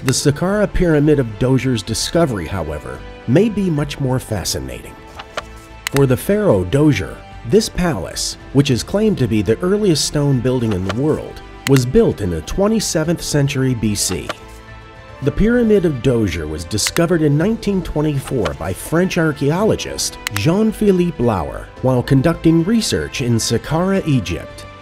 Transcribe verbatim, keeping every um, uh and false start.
The Sakkara Pyramid of Djoser's discovery, however, may be much more fascinating. For the pharaoh Djoser, this palace, which is claimed to be the earliest stone building in the world, was built in the twenty-seventh century B C. The Pyramid of Djoser was discovered in nineteen twenty-four by French archaeologist Jean-Philippe Lauer while conducting research in Saqqara, Egypt.